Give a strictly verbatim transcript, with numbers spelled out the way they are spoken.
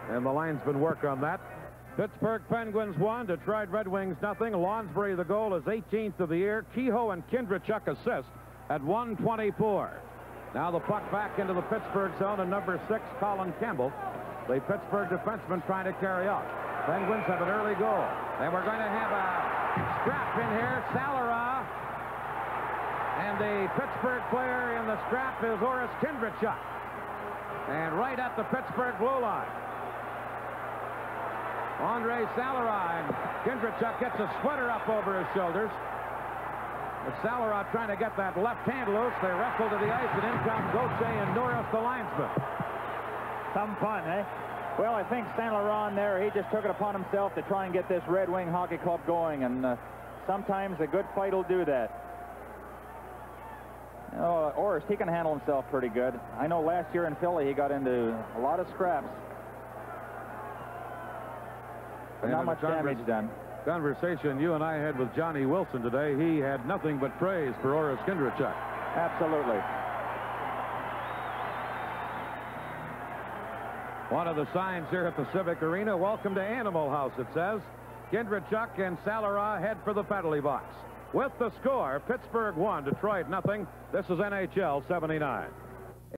And the linesman work on that. Pittsburgh Penguins one, Detroit Red Wings nothing. Lonsbury, the goal, is eighteenth of the year. Kehoe and Kindrachuk assist at one twenty-four. Now the puck back into the Pittsburgh zone, and number six, Colin Campbell, the Pittsburgh defenseman, trying to carry out. Penguins have an early goal. And we're going to have a scrap in here. Salara. And the Pittsburgh player in the scrap is Orest Kindrachuk. And right at the Pittsburgh blue line, Andre Salara, and Kindrachuk gets a sweater up over his shoulders. But Salara trying to get that left hand loose. They wrestle to the ice, and in come Gauthier and Norris, the linesman. Some fun, eh? Well, I think Saint Laurent there, he just took it upon himself to try and get this Red Wing Hockey Club going, and uh, sometimes a good fight will do that. Oh, Orest, he can handle himself pretty good. I know last year in Philly he got into a lot of scraps. But not much damage done. Conversation you and I had with Johnny Wilson today, he had nothing but praise for Orest Kindrachuk. Absolutely. One of the signs here at the Civic Arena, welcome to Animal House, it says. Kindrachuk and Salara head for the penalty box. With the score, Pittsburgh one, Detroit nothing. This is N H L seventy-nine.